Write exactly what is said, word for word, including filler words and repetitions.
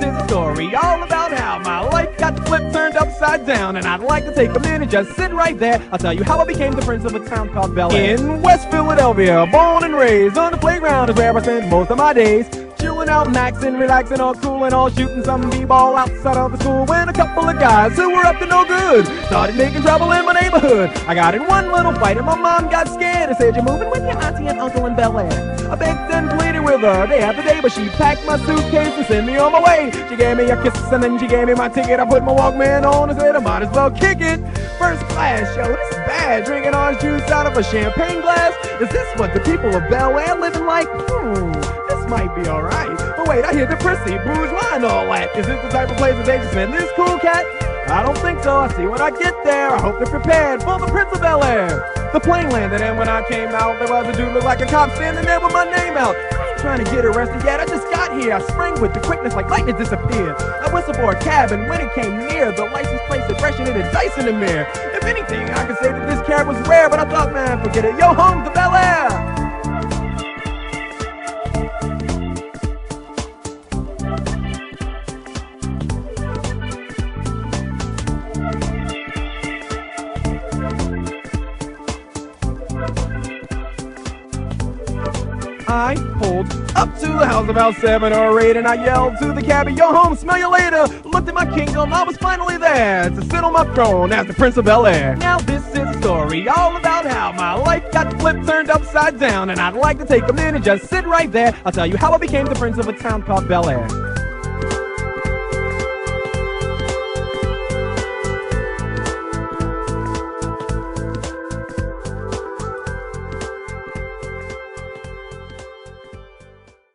is a story all about how my life got flipped, turned upside down. And I'd like to take a minute, just sit right there. I'll tell you how I became the prince of a town called Bel-Air. In West Philadelphia, born and raised, on the playground is where I spent most of my days. Chilling out, maxing, relaxing, all cool and all, shooting some b-ball outside of the school, when a couple of guys who were up to no good started making trouble in my neighborhood. I got in one little fight and my mom got scared and said, "You're moving with your auntie and uncle in Bel-Air." I begged and pleaded with her day after day, but she packed my suitcase and sent me on my way. She gave me a kiss and then she gave me my ticket. I put my Walkman on and said I might as well kick it. First class, yo, this is bad. Drinking orange juice out of a champagne glass. Is this what the people of Bel-Air living like? Hmm, this might be alright. But wait, I hear the prissy, bourgeois and all that. Is this the type of place that they can send this cool cat? I don't think so. I see when I get there. I hope they're prepared for the Prince of Bel-Air. The plane landed and when I came out, there was a dude looked like a cop standing there with my name out. I ain't trying to get arrested yet. I just got here. I sprang with the quickness like lightning disappeared. I whistled for a cab and when it came near, the license plate said fresh and it had dice in the mirror. If anything, I could say that this cab was rare, but I thought, man, forget it. Yo, home to Bel-Air. I pulled up to the house about seven or eight and I yelled to the cabbie, "Yo home, smell you later." Looked at my kingdom, I was finally there to sit on my throne as the Prince of Bel-Air. Now this is a story all about how my life got flipped, turned upside down. And I'd like to take a minute, just sit right there. I'll tell you how I became the prince of a town called Bel-Air.